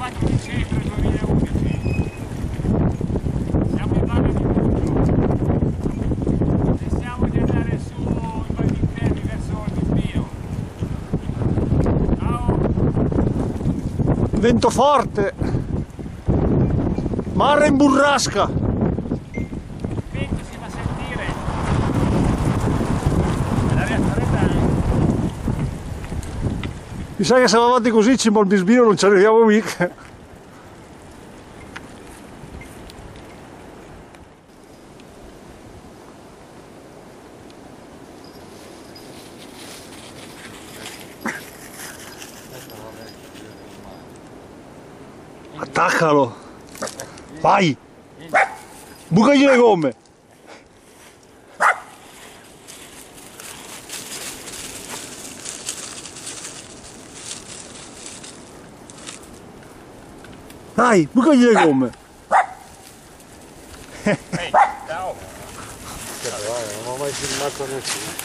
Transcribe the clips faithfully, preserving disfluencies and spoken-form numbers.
quattro dicembre duemilaundici. Siamo in Valle di Mugno. Pensiamo di andare su in Val d'Inferni verso il Bisbino. Ciao! Vento forte! Mare in burrasca! Il vento si fa sentire. L'aria fredda. Mi sa che se andiamo avanti così cima al Bisbino non ci arriviamo mica. Attaccalo! Vai! Bucagli le gomme! Dai, bucagli le gomme! Ehi, ciao! Non ho mai filmato nessuno.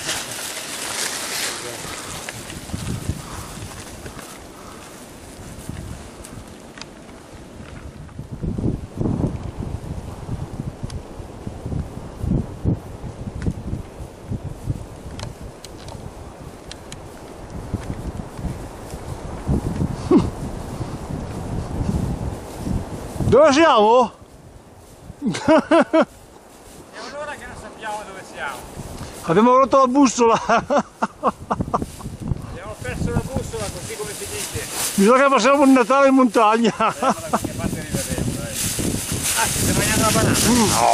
Dove siamo? È un'ora che non sappiamo dove siamo. Abbiamo rotto la bussola! Abbiamo perso la bussola, così come si dice. Mi sa che passiamo il Natale in montagna! Vediamo da qualche parte rivedremo, dai. Ah, ti stai mangiando la banana? No!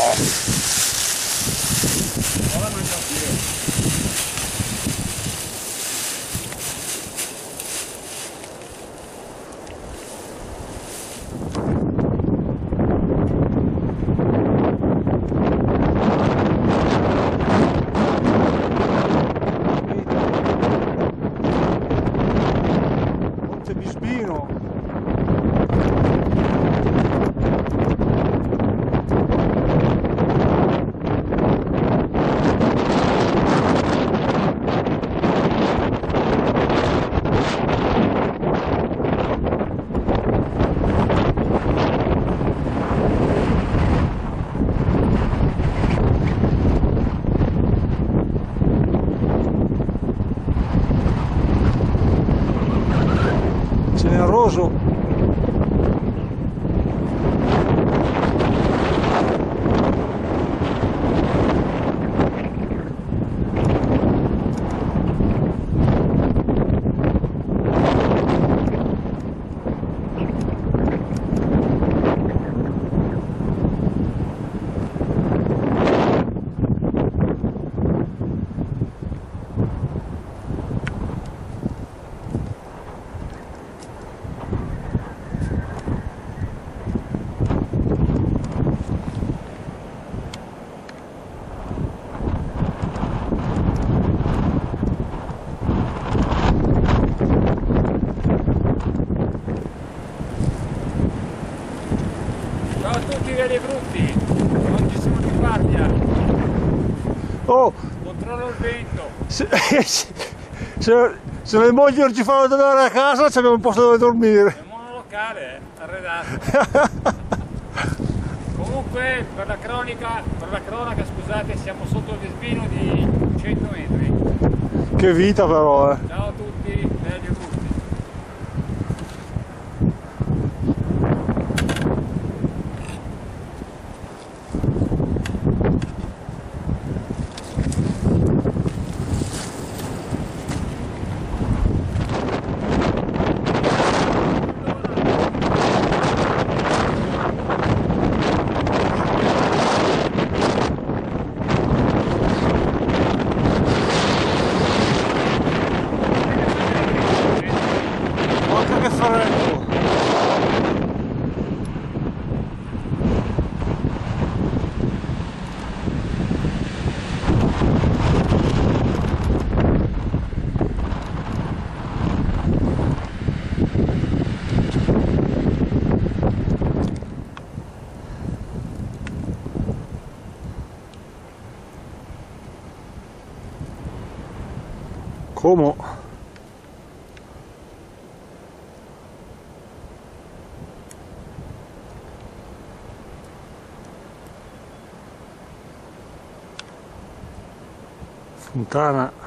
Ora mangio anch'io. Monte Bisbino! Generoso! Ciao a tutti veri e brutti, oggi sono di guardia, Oh! controllo il vento. Se, se, se le mogli non ci fanno tornare a casa abbiamo un posto dove dormire! È un monolocale, eh, arredato. Comunque per la cronaca, per la cronaca scusate, siamo sotto il Bisbino di cento metri. Che vita però, eh! Ciao a tutti veri e brutti. Guarda che freddo! Come? Fontana